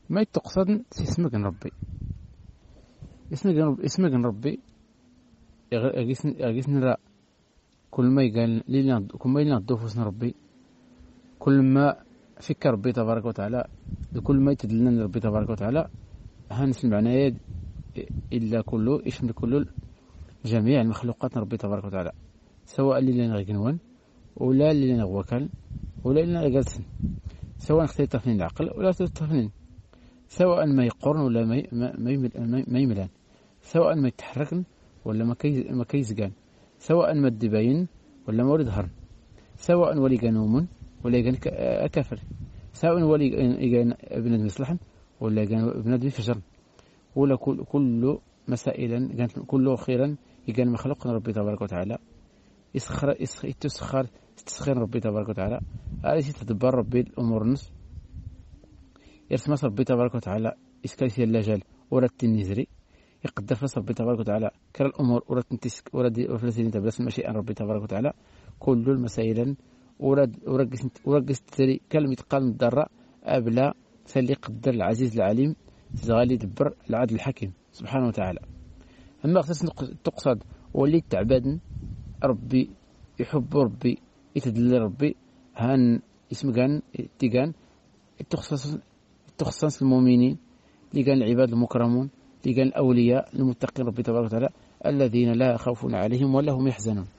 ما يتقصد اسمك ربي، اسمك ربي أجسن لا. كل ما يقال لينا، كل ما يلنا الدوفوس ربي، كل ما فك ربي تبارك وتعالى، كل ما يتدلنا ربي تبارك وتعالى. هنسمع معناه إلا كله يشمل كل جميع المخلوقات ربي تبارك وتعالى، سواء اللي لنا غيقنون ولا اللي لنا غوكل ولا اللي لنا جالسين، سواء اختلط فنين العقل ولا اختلط فنين، سواء ما يقرن ولا ما يملان، سواء ما يتحركن ولا ما كيزقان، سواء ما الدباين ولا ما ولد هرن، سواء ولي قانوم ولا يقان أكافر، سواء ولي يقان ابن مصلحا ولا يقان ابن فجر، ولا كل مسائلا كله خيرا يقان مخلوق ربي تبارك وتعالى. تسخير ربي تبارك وتعالى، أليس تدبر ربي الأمور النص، يرسم ربي تبارك وتعالى إسكاليسي اللاجال ورد النزري، يقدر فلس ربي تبارك وتعالى كرا الأمور ورد وفلسين تبلس المشيئة ربي تبارك وتعالى. كل المسائل ورقس تري كلمة قال الضراء أبلا سلي قدر العزيز العليم زغالي دبر العدل الحكيم سبحانه وتعالى. أما أختص تقصد ولي تعبادن ربي يحب ربي يتدلل ربي هان اسم كان تيجان التخصص المؤمنين اللي كان العباد المكرمون اللي كان الأولياء المتقين ربي تبارك وتعالى الذين لا خوف عليهم ولا هم يحزنون.